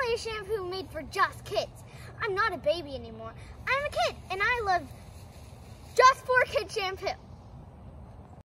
finally a shampoo made for just kids. I'm not a baby anymore. I'm a kid, and I love Just for Kids shampoo.